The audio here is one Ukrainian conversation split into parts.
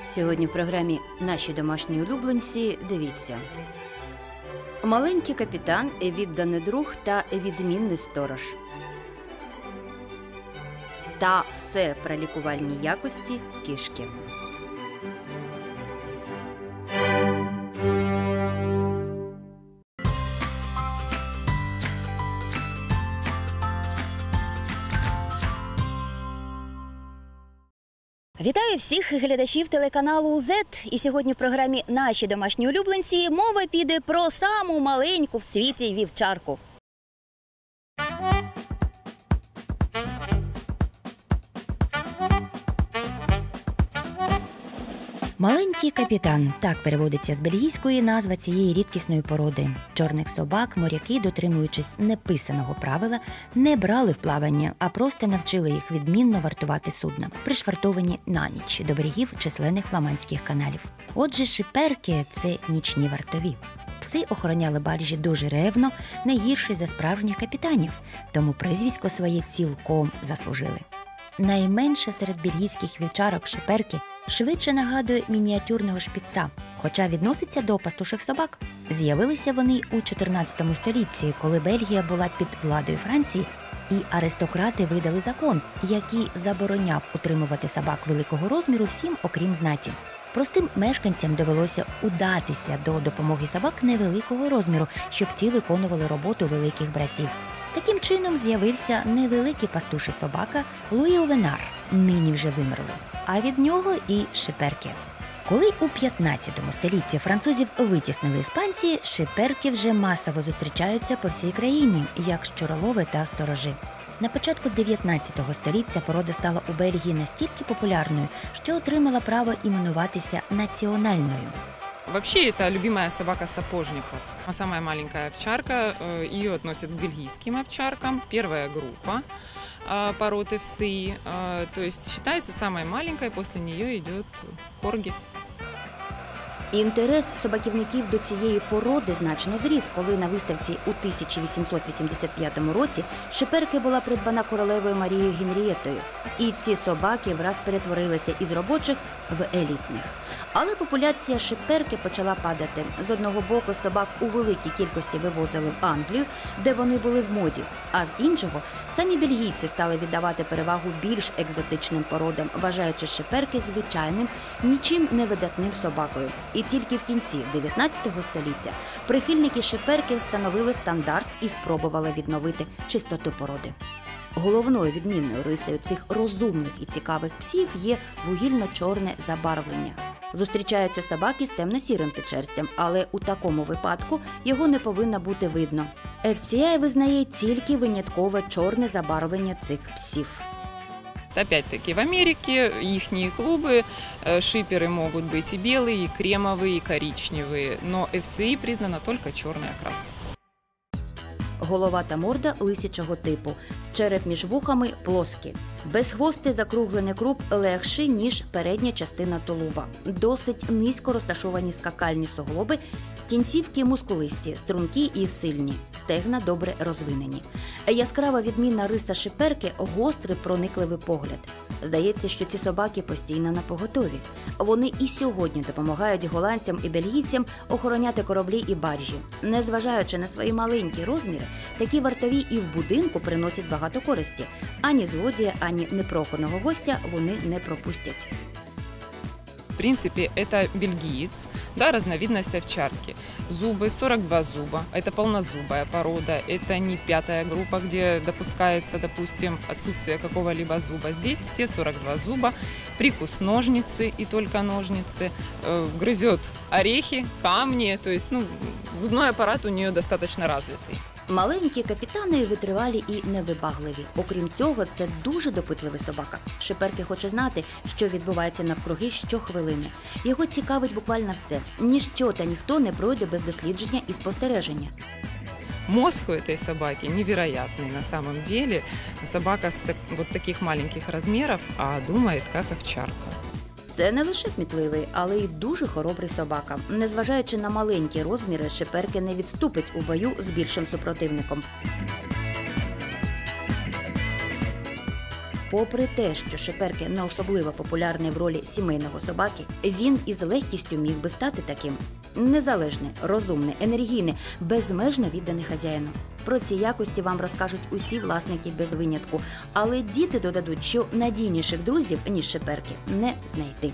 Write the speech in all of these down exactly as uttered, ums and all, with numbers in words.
Сьогодні в програмі «Наші домашні улюбленці» дивіться. Маленький капітан, відданий друг та відмінний сторож. Та все про лікувальні якості кішки. Вітаю всіх глядачів телеканалу зет. І сьогодні в програмі «Наші домашні улюбленці» мова піде про саму маленьку в світі вівчарку. Маленький капітан – так переводиться з бельгійської назва цієї рідкісної породи. Чорних собак моряки, дотримуючись неписаного правила, не брали в плавання, а просто навчили їх відмінно вартувати судна, пришвартовані на ніч до берегів численних фламандських каналів. Отже, шиперки – це нічні вартові. Пси охороняли баржі дуже ревно, не гірше за справжніх капітанів, тому прізвисько своє цілком заслужили. Найменше серед бельгійських вівчарок шиперки швидше нагадує мініатюрного шпіца, хоча відноситься до пастуших собак. З'явилися вони у чотирнадцятому столітті, коли Бельгія була під владою Франції, і аристократи видали закон, який забороняв утримувати собак великого розміру всім, окрім знаті. Простим мешканцям довелося удатися до допомоги собак невеликого розміру, щоб ті виконували роботу великих братів. Таким чином з'явився невеликий пастуший собака Луї Овенар, нині вже вимерли, а від нього і шиперки. Коли у п'ятнадцятому столітті французів витіснили іспанці, шиперки вже масово зустрічаються по всій країні, як щуролови та сторожі. На початку дев'ятнадцятого століття порода стала у Бельгії настільки популярною, що отримала право іменуватися національною. Вообще, это любимая собака сапожников. Самая маленькая овчарка, ее относят к бельгийским овчаркам. Первая группа породы овцы, то есть считается самой маленькой, после нее идет корги. Інтерес собаківників до цієї породи значно зріс, коли на виставці у тисяча вісімсот вісімдесят п'ятому році шиперки була придбана королевою Марією Генрієтою. І ці собаки враз перетворилися із робочих в елітних. Але популяція шиперки почала падати. З одного боку, собак у великій кількості вивозили в Англію, де вони були в моді, а з іншого самі бельгійці стали віддавати перевагу більш екзотичним породам, вважаючи шиперки звичайним, нічим не видатним собакою. І тільки в кінці дев'ятнадцятого століття прихильники шиперки встановили стандарт і спробували відновити чистоту породи. Головною відмінною рисою цих розумних і цікавих псів є вугільно-чорне забарвлення. Зустрічаються собаки з темно-сірим підшерстям, але у такому випадку його не повинно бути видно. еф сі ай визнає тільки виняткове чорне забарвлення цих псів. Опять-таки, в Америке ихние клубы, шиперы могут быть и белые, и кремовые, и коричневые, но еф сі ай признана только черный окрас. Голова та морда лисячого типу, череп між вухами плоский. Безхвостий закруглений круп легший, ніж передня частина тулуба. Досить низько розташовані скакальні суглоби, кінцівки мускулисті, стрункі і сильні, стегна добре розвинені. Яскрава відмінна риса шиперки – гострий проникливий погляд. Здається, що ці собаки постійно напоготові. Вони і сьогодні допомагають голландцям і бельгійцям охороняти кораблі і баржі. Незважаючи на свої маленькі розміри, такі вартові і в будинку приносять багато користі. Ані злодія, ані непроханого гостя вони не пропустять. В принципе, это бельгиец, да, разновидность овчарки. Зубы сорок два зуба, это полнозубая порода, это не пятая группа, где допускается, допустим, отсутствие какого-либо зуба. Здесь все сорок два зуба, прикус ножницы и только ножницы, э, грызет орехи, камни, то есть, ну, зубной аппарат у нее достаточно развитый. Маленькі капітани витривалі і невибагливі. Окрім цього, це дуже допитливий собака. Шиперки хоче знати, що відбувається навкруги щохвилини. Його цікавить буквально все. Ніщо та ніхто не пройде без дослідження і спостереження. Мозг у этой собаки невероятный на самом деле. Собака с так, вот таких маленьких размеров, а думает как овчарка. Це не лише кмітливий, але й дуже хоробрий собака. Незважаючи на маленькі розміри, шиперки не відступить у бою з більшим супротивником. попри те, що Шиперке не особливо популярний в ролі сімейного собаки, він із легкістю міг би стати таким. Незалежний, розумний, енергійний, безмежно відданий хазяїну. Про ці якості вам розкажуть усі власники без винятку, але діти додадуть, що надійніших друзів, ніж Шиперки, не знайти.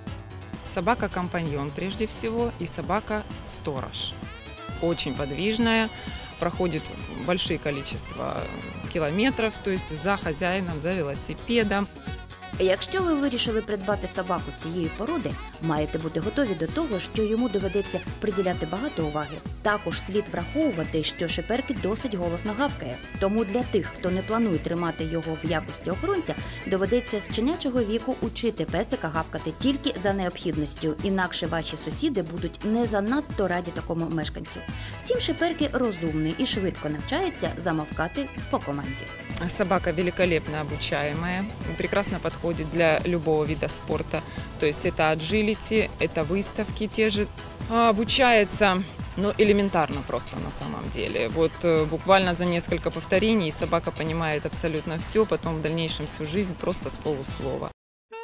Собака-компаньон прежде всего и собака-сторож. Очень подвижная, проходит большие количество километров, то есть за хозяином, за велосипедом. Якщо ви вирішили придбати собаку цієї породи, маєте бути готові до того, що йому доведеться приділяти багато уваги. Також слід враховувати, що Шиперке досить голосно гавкає. Тому для тих, хто не планує тримати його в якості охоронця, доведеться з щенячого віку учити песика гавкати тільки за необхідністю, інакше ваші сусіди будуть не занадто раді такому мешканцю. Втім, Шиперке розумний і швидко навчається замовкати по команді. Собака великолепно обучаемая, прекрасно подходит для любого вида спорта. То есть это аджилити, это выставки те же. Обучается, ну, элементарно просто на самом деле. Вот э, буквально за несколько повторений собака понимает абсолютно все, потом в дальнейшем всю жизнь просто с полуслова.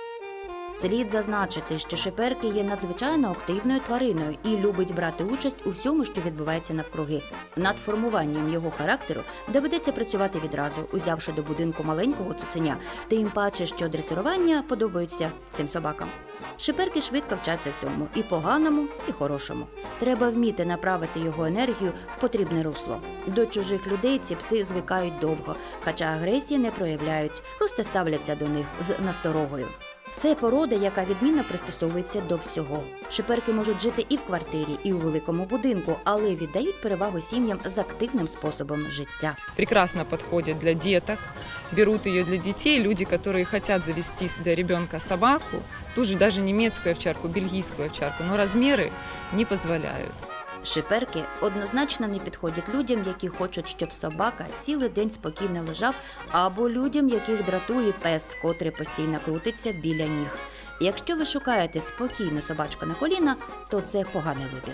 Слід зазначити, що Шиперке є надзвичайно активною твариною і любить брати участь у всьому, що відбувається навкруги. Над формуванням його характеру доведеться працювати відразу, узявши до будинку маленького цуценя, тим паче, що дресирування подобається цим собакам. Шиперки швидко вчаться всьому – і поганому, і хорошому. Треба вміти направити його енергію в потрібне русло. До чужих людей ці пси звикають довго, хоча агресії не проявляють, просто ставляться до них з насторогою. Це порода, яка відмінно пристосовується до всього. Шиперки можуть жити і в квартирі, і у великому будинку, але віддають перевагу сім'ям з активним способом життя. Прекрасно подходит для деток, берут ее для детей, люди, которые хотят завести для ребенка собаку, ту же даже немецкую овчарку, бельгийскую овчарку, но размеры не позволяют. Шиперки однозначно не підходять людям, які хочуть, щоб собака цілий день спокійно лежав, або людям, яких дратує пес, котрий постійно крутиться біля ніг. Якщо ви шукаєте спокійну собачку на коліна, то це поганий вибір.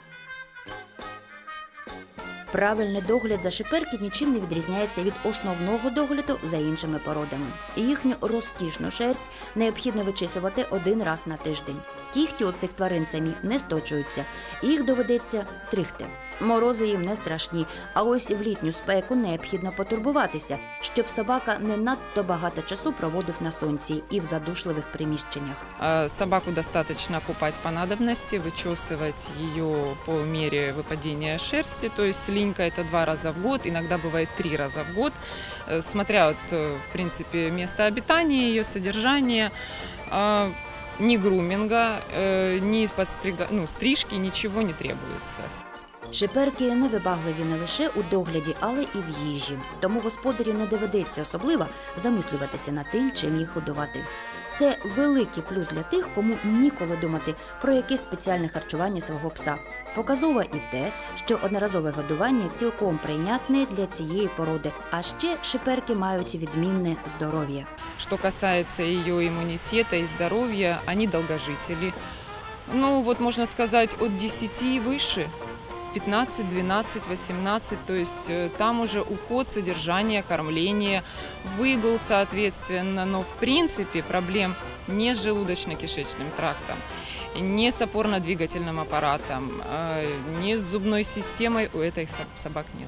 Правильний догляд за Шиперки нічим не відрізняється від основного догляду за іншими породами. Їхню розкішну шерсть необхідно вичісувати один раз на тиждень. Кігті у цих тварин самі не сточуються, їх доведеться стригти. Морози їм не страшні, а ось в літню спеку необхідно потурбуватися, щоб собака не надто багато часу проводив на сонці і в задушливих приміщеннях. Собаку достаточно купать по надобности, вычесывать ее по мере выпадения шерсти, то есть линька это два раза в год, иногда бывает три раза в год, смотря вот, в принципе, место обитания, ее содержание. Ни груминга, ни подстрига, ну, стрижки, ничего не требуется. Шиперки невибагливі не лише у догляді, але і в їжі. Тому господарю не доведеться особливо замислюватися над тим, чим їх годувати. Це великий плюс для тих, кому ніколи думати про якесь спеціальне харчування свого пса. Показово і те, що одноразове годування цілком прийнятне для цієї породи, а ще Шиперки мають відмінне здоров'я. Что касается ее иммунитета и здоровья, они долгожители. Ну, вот можно сказать, от десяти и выше. пятнадцать, двенадцать, восемнадцать, то есть там уже уход, содержание, кормление, выгул, соответственно, но в принципе проблем не с желудочно-кишечным трактом, не с опорно-двигательным аппаратом, не с зубной системой у этих собак нет.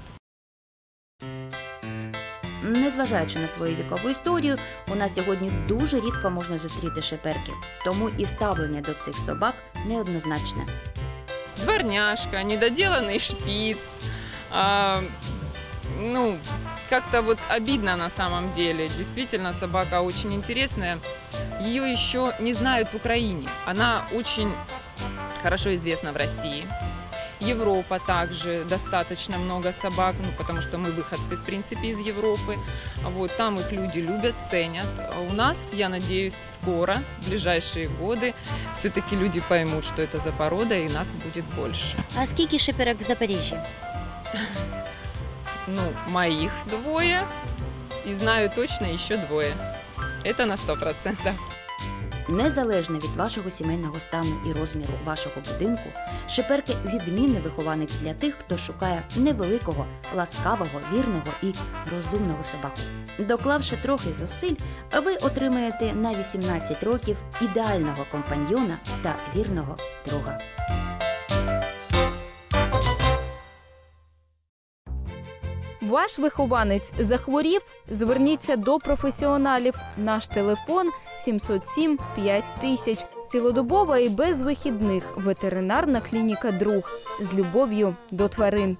Незважаючи на свою вікову історію, у нас сьогодні дуже рідко можна зустріти Шиперки, тому і ставлення до цих собак неоднозначне. Дворняжка, недоделанный шпиц. А, ну, как-то вот обидно на самом деле. Действительно, собака очень интересная. Ее еще не знают в Украине. Она очень хорошо известна в России. Европа также достаточно много собак, ну, потому что мы выходцы, в принципе, из Европы. Вот, там их люди любят, ценят. А у нас, я надеюсь, скоро, в ближайшие годы, все-таки люди поймут, что это за порода, и нас будет больше. А скільки шиперок в Запоріжжі? Ну, моих двое, и знаю точно еще двое. Это на сто процентов. Незалежно від вашого сімейного стану і розміру вашого будинку, Шиперке – відмінний вихованець для тих, хто шукає невеликого, ласкавого, вірного і розумного собаку. Доклавши трохи зусиль, ви отримаєте на вісімнадцять років ідеального компаньйона та вірного друга. Ваш вихованець захворів? Зверніться до професіоналів. Наш телефон сімсот сім п'ять тисяч. Цілодобова і без вихідних. Ветеринарна клініка «Друг». З любов'ю до тварин.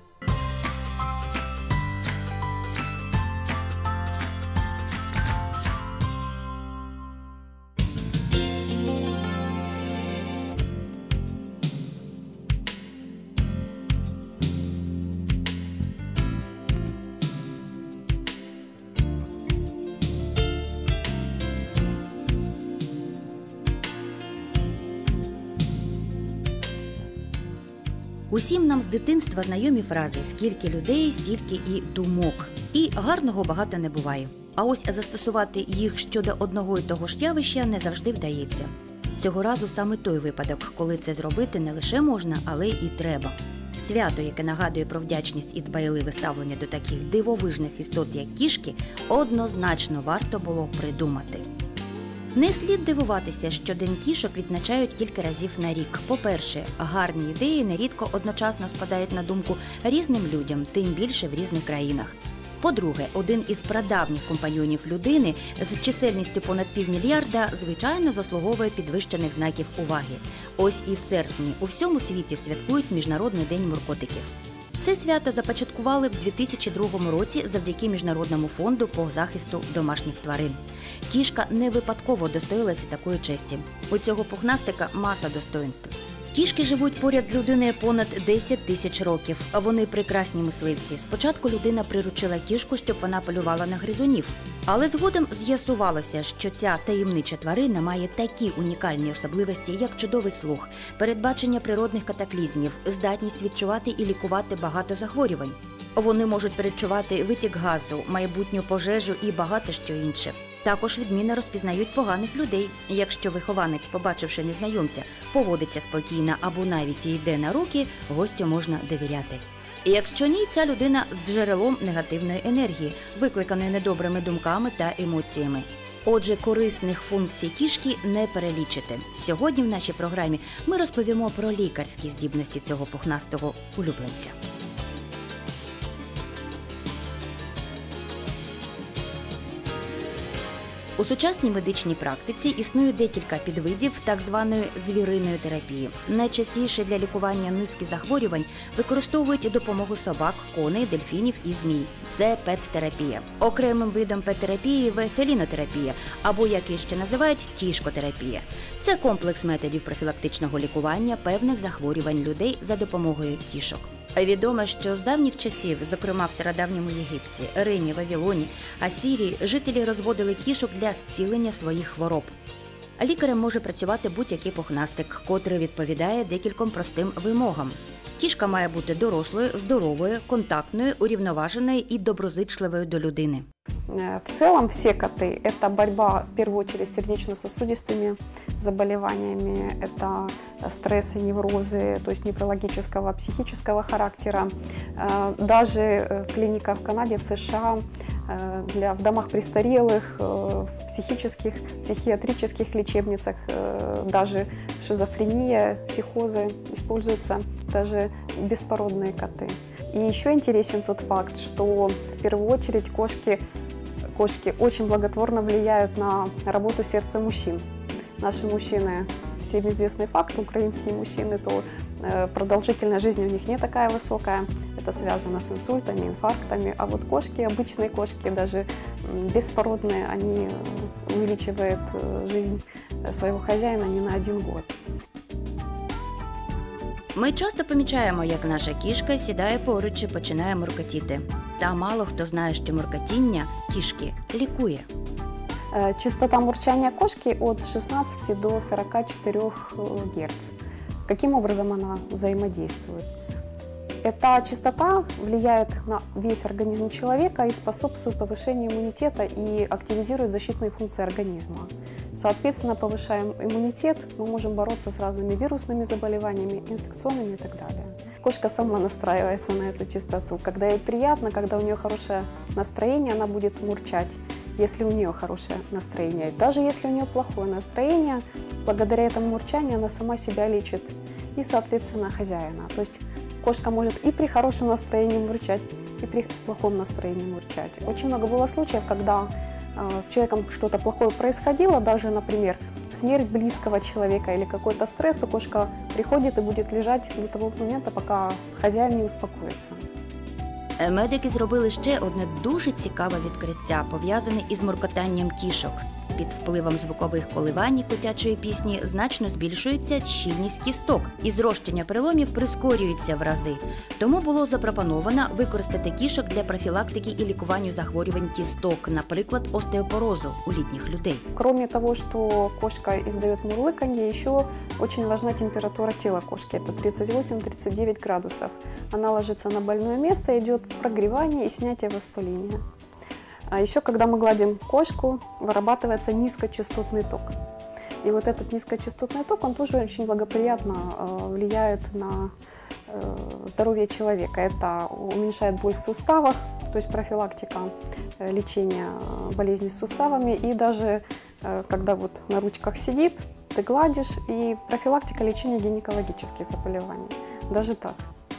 Усім нам з дитинства знайомі фрази «скільки людей, стільки і думок». І гарного багато не буває. А ось застосувати їх щодо одного і того ж явища не завжди вдається. Цього разу саме той випадок, коли це зробити не лише можна, але і треба. Свято, яке нагадує про вдячність і дбайливе ставлення до таких дивовижних істот, як кішки, однозначно варто було придумати. Не слід дивуватися, що День кішок відзначають кілька разів на рік. По-перше, гарні ідеї нерідко одночасно спадають на думку різним людям, тим більше в різних країнах. По-друге, один із прадавніх компаньйонів людини з чисельністю понад півмільярда, звичайно, заслуговує підвищених знаків уваги. Ось і в серпні у всьому світі святкують Міжнародний день муркотиків. Це свято започаткували в дві тисячі другому році завдяки Міжнародному фонду по захисту домашніх тварин. Кішка не випадково достоїлася такої честі. У цього пухнастика маса достоїнств. Кішки живуть поряд з людиною понад десять тисяч років. Вони прекрасні мисливці. Спочатку людина приручила кішку, щоб вона полювала на гризунів. Але згодом з'ясувалося, що ця таємнича тварина має такі унікальні особливості, як чудовий слух, передбачення природних катаклізмів, здатність відчувати і лікувати багато захворювань. Вони можуть передчувати витік газу, майбутню пожежу і багато що інше. Також відмінно розпізнають поганих людей. Якщо вихованець, побачивши незнайомця, поводиться спокійно або навіть йде на руки, гостю можна довіряти. Якщо ні, ця людина з джерелом негативної енергії, викликаної недобрими думками та емоціями. Отже, корисних функцій кішки не перелічити. Сьогодні в нашій програмі ми розповімо про лікарські здібності цього пухнастого улюбленця. У сучасній медичній практиці існує декілька підвидів так званої звіриної терапії. Найчастіше для лікування низки захворювань використовують допомогу собак, коней, дельфінів і змій. Це пет-терапія. Окремим видом пет-терапії є фелінотерапія, або, як її ще називають, кішкотерапія. Це комплекс методів профілактичного лікування певних захворювань людей за допомогою кішок. Відомо, що з давніх часів, зокрема в стародавньому Єгипті, Римі, Вавилоні, Асірії, жителі розводили кішок для зцілення своїх хвороб. Лікарем може працювати будь-який пухнастик, котрий відповідає декільком простим вимогам. Кішка має бути дорослою, здоровою, контактною, урівноваженою і доброзичливою до людини. В целом все коты – это борьба в первую очередь с сердечно-сосудистыми заболеваниями, это стрессы, неврозы, то есть неврологического, психического характера. Даже в клиниках в Канаде, в США, для, в домах престарелых, в психических, психиатрических лечебницах, даже шизофрения, психозы, используются даже беспородные коты. И еще интересен тот факт, что в первую очередь кошки, кошки очень благотворно влияют на работу сердца мужчин. Наши мужчины, всем известный факт, украинские мужчины, то э, продолжительность жизни у них не такая высокая. Это связано с инсультами, инфарктами. А вот кошки, обычные кошки, даже беспородные, они увеличивают жизнь своего хозяина не на один год. Ми часто помічаємо, як наша кішка сідає поруч і починає муркотіти. Та мало хто знає, що муркотіння кішки лікує. Частота мурчания кошки от шестнадцати до сорока четырёх герц. Каким образом она взаимодействует? Эта чистота влияет на весь организм человека и способствует повышению иммунитета и активизирует защитные функции организма. Соответственно, повышаем иммунитет, мы можем бороться с разными вирусными заболеваниями, инфекционными и так далее. Кошка сама настраивается на эту чистоту. Когда ей приятно, когда у нее хорошее настроение, она будет мурчать, если у нее хорошее настроение. Даже если у нее плохое настроение, благодаря этому мурчанию она сама себя лечит и, соответственно, хозяина. То есть кошка может и при хорошем настроении мурчать, и при плохом настроении мурчать. Очень много было случаев, когда э, с человеком что-то плохое происходило, даже, например, смерть близкого человека или какой-то стресс, то кошка приходит и будет лежать до того момента, пока хозяин не успокоится. Медики зробили ще одне дуже цікаве відкриття, пов'язане із муркотанням кішок. Під впливом звукових коливань котячої пісні значно збільшується щільність кісток, і зрощення переломів прискорюється в рази. Тому було запропоновано використати кішок для профілактики і лікування захворювань кісток, наприклад, остеопорозу у літніх людей. Кроме того, что кошка издает мурлыканье, еще очень важна температура тела кошки. Это тридцать восемь — тридцать девять градусов. Она ложится на больное место, идет прогревание и снятие воспаления. А еще, когда мы гладим кошку, вырабатывается низкочастотный ток. И вот этот низкочастотный ток, он тоже очень благоприятно э, влияет на э, здоровье человека. Это уменьшает боль в суставах, то есть профилактика э, лечения болезней с суставами. И даже э, когда вот на ручках сидит, ты гладишь, и профилактика лечения гинекологических заболеваний. Даже так.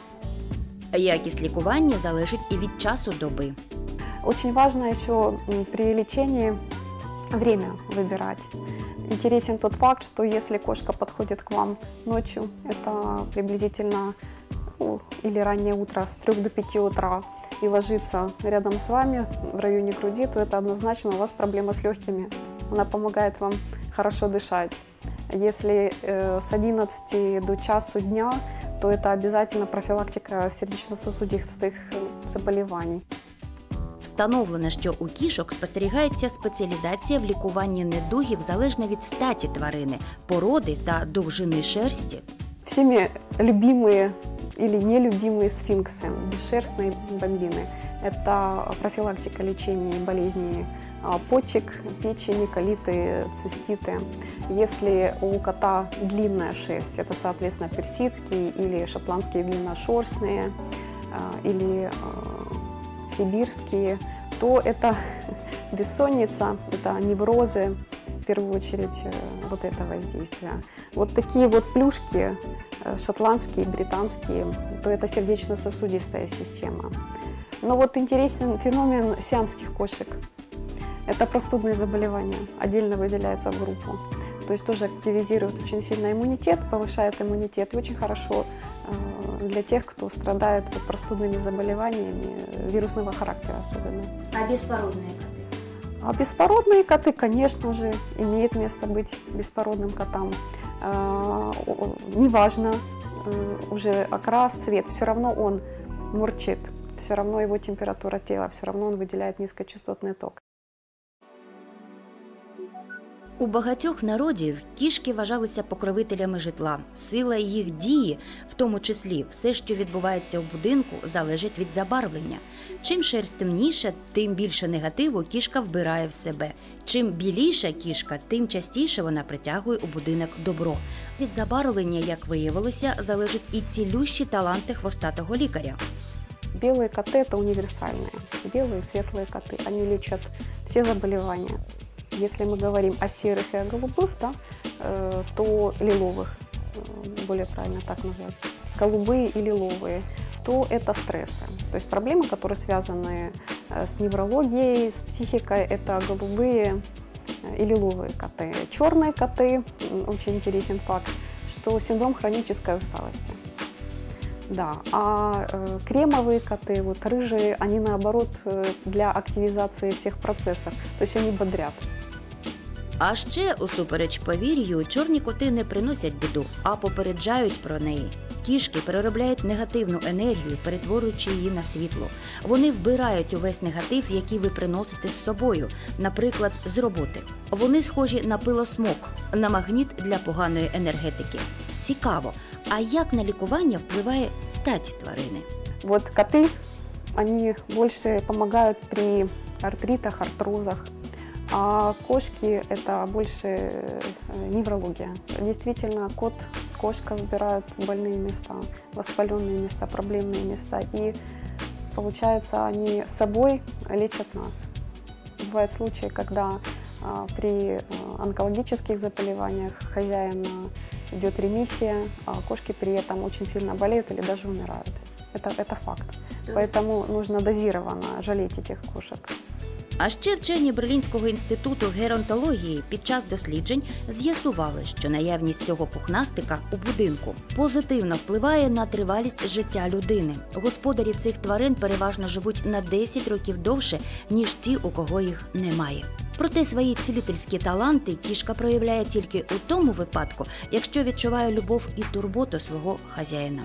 Якість лікування залежить і від часу доби. Очень важно еще при лечении время выбирать. Интересен тот факт, что если кошка подходит к вам ночью, это приблизительно ну, или раннее утро с трёх до пяти утра, и ложится рядом с вами в районе груди, то это однозначно у вас проблема с легкими. Она помогает вам хорошо дышать. Если э, с одиннадцати до часу дня, то это обязательно профилактика сердечно-сосудистых заболеваний. Встановлено, що у кішок спостерігається спеціалізація в лікуванні недугів залежно від статі тварини, породи та довжини шерсті. Всеми любимые или нелюбимые сфинксы, бесшерстные бомбины. Это профилактика лечения болезней почек, печени, колиты, циститы. Если у кота длинная шерсть, это, соответственно, персидские или шотландские длинношерстные, или сибирские, то это бессонница, это неврозы, в первую очередь, вот это воздействие. Вот такие вот плюшки, шотландские, британские, то это сердечно-сосудистая система. Но вот интересен феномен сиамских кошек. Это простудные заболевания, отдельно выделяется в группу. То есть тоже активизирует очень сильно иммунитет, повышает иммунитет. И очень хорошо э, для тех, кто страдает вот, простудными заболеваниями вирусного характера особенно. А беспородные коты? А беспородные коты, конечно же, имеет место быть беспородным котам. Э, неважно э, уже окрас, цвет, все равно он мурчит, все равно его температура тела, все равно он выделяет низкочастотный ток. У багатьох народів кішки вважалися покровителями житла. Сила їх дії, в тому числі все, що відбувається у будинку, залежить від забарвлення. Чим шерсть темніша, тим більше негативу кішка вбирає в себе. Чим біліша кішка, тим частіше вона притягує у будинок добро. Від забарвлення, як виявилося, залежать і цілющі таланти хвостатого лікаря. Белые коты – это универсальные. Белые, светлые коты. Они лечат все заболевания. Если мы говорим о серых и о голубых, да, э, то лиловых, э, более правильно так назвать, голубые и лиловые, то это стрессы. То есть проблемы, которые связаны э, с неврологией, с психикой, это голубые и лиловые коты. Черные коты, очень интересен факт, что синдром хронической усталости. Да, а э, кремовые коты, вот рыжие, они наоборот э, для активизации всех процессов, то есть они бодрят. А ще, усупереч повір'ю, чорні коти не приносять біду, а попереджають про неї. Кішки переробляють негативну енергію, перетворюючи її на світло. Вони вбирають увесь негатив, який ви приносите з собою, наприклад, з роботи. Вони схожі на пилосмок, на магніт для поганої енергетики. Цікаво, А як на лікування впливає стать тварини? Вот коты, они больше помогают при артритах, артрозах, а кошки – это больше э, неврология. Действительно, кот, кошка выбирают больные места, воспаленные места, проблемные места, и получается, они собой лечат нас. Бывают случаи, когда а, при а, онкологических заболеваниях хозяина идет ремиссия, а кошки при этом очень сильно болеют или даже умирают. Это, это факт. Поэтому нужно дозированно жалеть этих кошек. А ще вчені Берлінського інституту геронтології під час досліджень з'ясували, що наявність цього пухнастика у будинку позитивно впливає на тривалість життя людини. Господарі цих тварин переважно живуть на десять років довше, ніж ті, у кого їх немає. Проте свої цілительські таланти кішка проявляє тільки у тому випадку, якщо відчуває любов і турботу свого хазяїна.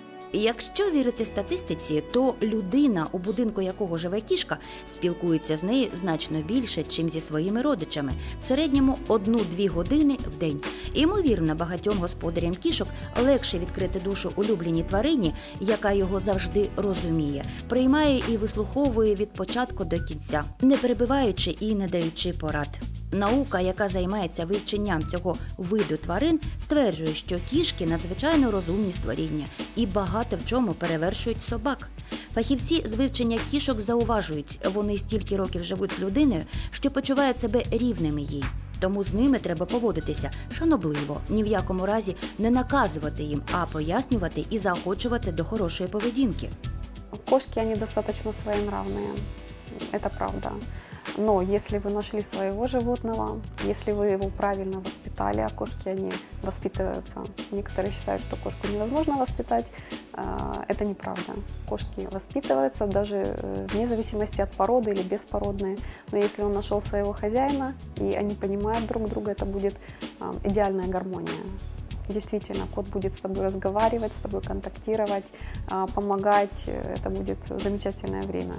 Якщо вірити статистиці, то людина, у будинку якого живе кішка, спілкується з нею значно більше, чим зі своїми родичами. В середньому одну-дві години в день. Імовірно, багатьом господарям кішок легше відкрити душу улюбленій тварині, яка його завжди розуміє, приймає і вислуховує від початку до кінця, не перебиваючи і не даючи порад. Наука, яка займається вивченням цього виду тварин, стверджує, що кішки надзвичайно розумні створіння і багато в чому перевершують собак. Фахівці з вивчення кішок зауважують, вони стільки років живуть з людиною, що почувають себе рівними їй. Тому з ними треба поводитися шанобливо, ні в якому разі не наказувати їм, а пояснювати і заохочувати до хорошої поведінки. Кошки, они достаточно своенравные, это правда. Но если вы нашли своего животного, если вы его правильно воспитали, а кошки, они воспитываются. Некоторые считают, что кошку невозможно воспитать. Это неправда. Кошки воспитываются даже вне зависимости от породы или беспородные. Но если он нашел своего хозяина, и они понимают друг друга, это будет идеальная гармония. Действительно, кот будет с тобой разговаривать, с тобой контактировать, помогать. Это будет замечательное время.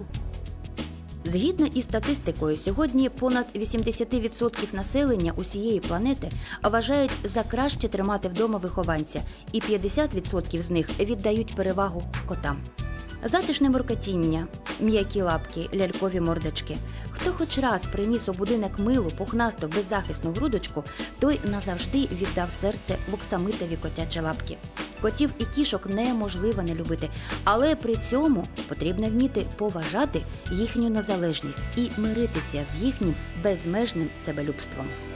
Згідно із статистикою, сьогодні понад вісімдесят відсотків населення усієї планети вважають за краще тримати вдома вихованця, і п'ятдесят відсотків з них віддають перевагу котам. Затишне муркотіння, м'які лапки, лялькові мордочки. Хто хоч раз приніс у будинок милу, пухнасту, беззахисну грудочку, той назавжди віддав серце в оксамитові котячі лапки. Котів і кішок неможливо не любити, але при цьому потрібно вміти поважати їхню незалежність і миритися з їхнім безмежним себелюбством.